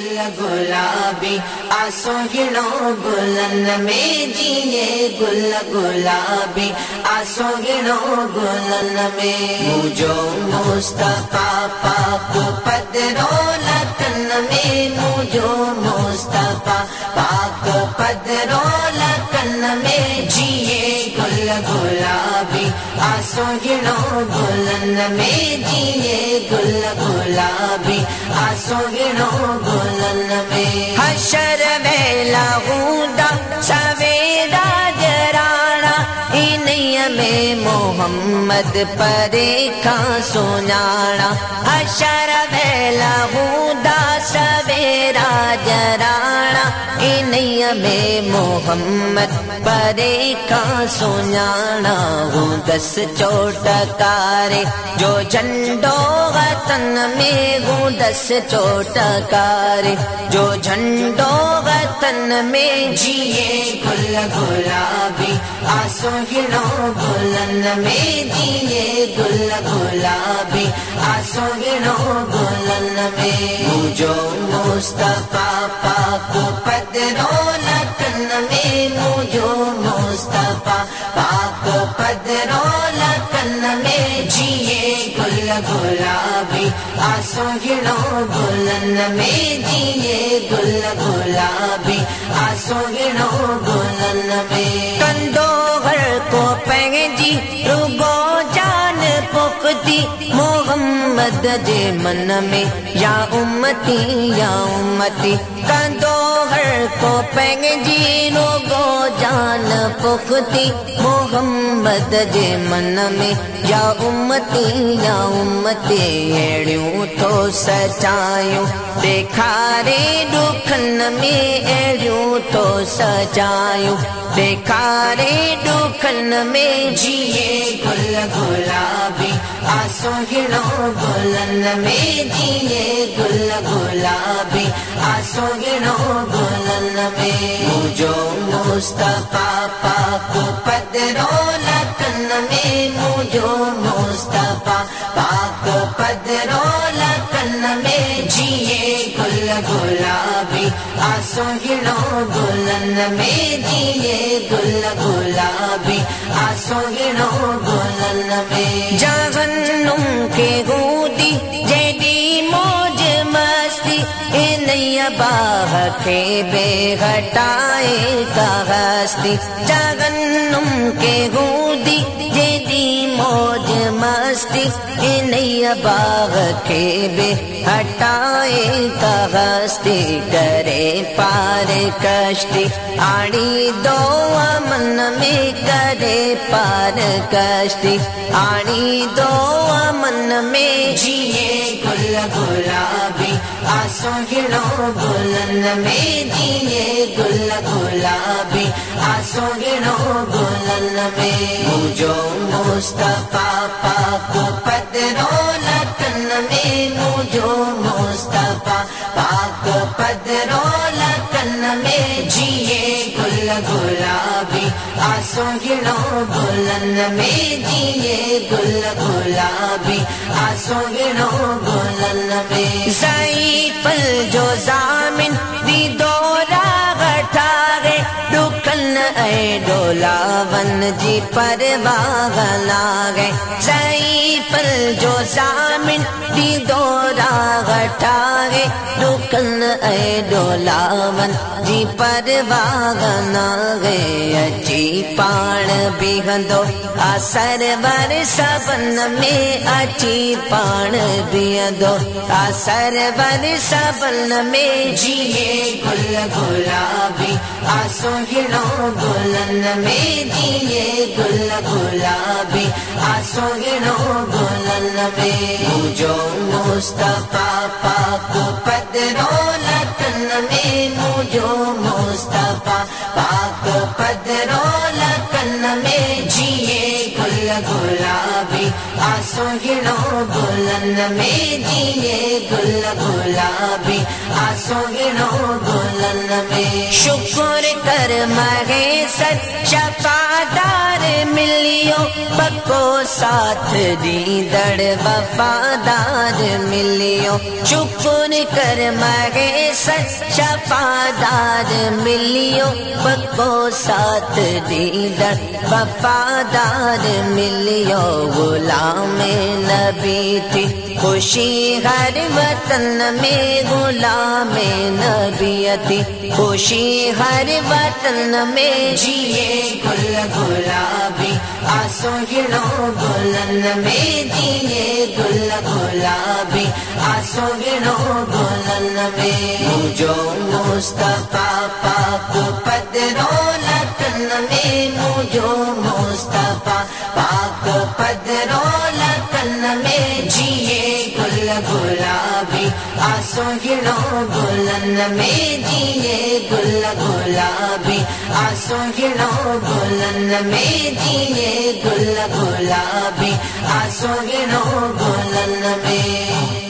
गुल गुलाबी आसोहिणो गुलन में जिए गुल गुलाबी आसोहिणो गुलन में मुझो मुस्तफा पाक पदरो लखन में मुझो मुस्तफा पाक पदरो लखन में जिए गुल गुलाबी आसोहिणो गुलन में जिए गुल गुलाबी आसोहिणो गुलन में हशर वेला हूंदा सवेरा जराना इन्हीअ में मोहम्मद परे खां सुञाणा हशर वेला हूंदा सवेरा जराना इन्हीअ में मोहम्मद परे खां सुञाणा हूंदसि चोटकारे जो झंडो वतन में हूंदसि चोटकारे जो झंडो वतन में जिए गुल गुलाबी आसोहिणो गुलन में जिए गुल गुलाबी आसोहिणो गुलन में मुझो मुस्तफा पाक पदरो लखन में मुझो मुस्तफा पाक पदरो लखन में जिए गुल गुलाबी आसोहिणो गुलन में जिए गुल गुलाबी आसोहिणो गुलन में कंदो हर को पंहिंजी रुगो जान पुख्ती मोहम्मद जे मन में या उम्मती कंदो हर को पंहिंजी रुगो जान पुख्ती मोहम्मद जे मन में या उम्मती अहिड़ियूं तो सचायूं ॾेखारे ॾुखन में अहिड़ियूं तो सचायूं ॾेखारे ॾुखन में जिए गुल गुलाबी आसोहिणो गुलन में जिए गुल गुलाबी आसोहिणो गुलन में मुझो मुस्तफा पाक पदरो लखन में मुझो मुस्तफा पाक पदरो लखन में जिए गुल गुलाबी आसोहिणो गुलन में जिए गुल गुलाबी आसोहिणो गुलन में जहन्नुम के हूंदी जेडी मौज मस्ती इन्हीअ बाह खे बेहटाए का हस्ती जहन्नुम के हूंदी जेडी मौज मस्ती इन्हीअ बाग खे बेहटाए का हस्ती करे पार कश्ती आणी दो अमन में करे पार कश्ती आणी दो अमन में जिए गुल गुलाबी आसोहिणो गुलन में जिए गुल गुलाबी आसोहिणो गुलन में मुझो मुस्तफा पाक पदरो लखन में मुझो मुस्तफा पाक पदरो लखन में जिए गुल गुलाबी आसोहिणो गुलन में जिए गुल गुलाबी आसोहिणो गुलन में ज़ईफ़ जो ज़ामिन दीदो राग ठारे ॾुखन ऐं ॾोलावन जी परवाह लागे ज़ईफ़ जो ज़ामिन दीदो राग ठारे ॾुखन ऐं ॾोलावन जी परवाह लागे अची पाण बीहंदो असर वर सबन में अची पाण बीहंदो असर वर सबन में जिए गुल गुलाबी आसोहिणो गुलन में जिए गुल गुलाबी आसोहिणो गुलन में मुझो मुस्तफा पाक पदरो लखन में मुझो मुस्तफा पाक पदरो लखन में जिए गुल गुलाबी आसोहिणो गुलन में जिए गुल गुलाबी आसोहिणो गुलन में शुक्र कर महेश शफादार मिलियो पक्को साथ दीदड़ वफादार मिलियो शुक्र कर मगे सच्चा पादार मिलियो पक्को साथ दीदड़ वफादार मिलियो गुलाम नबी थी खुशी हर वतन में गुलाम नबी थी खुशी हर वतन में जिए गुल गुलाबी आंसू गिनो गुलन में जिए गुल गुलाबी आंसू गिनो गुलन में मुझो मुस्तफा पाक पदरो लखन में मुझो मुस्तफा पाक पदरो लखन में जिए गुल गुलाबी आंसू गिनो गुलन में जिए गुल गुलाबी आंसू गिनो गुलन में जिए गुल गुलाबी आंसू गिनो गुलन में।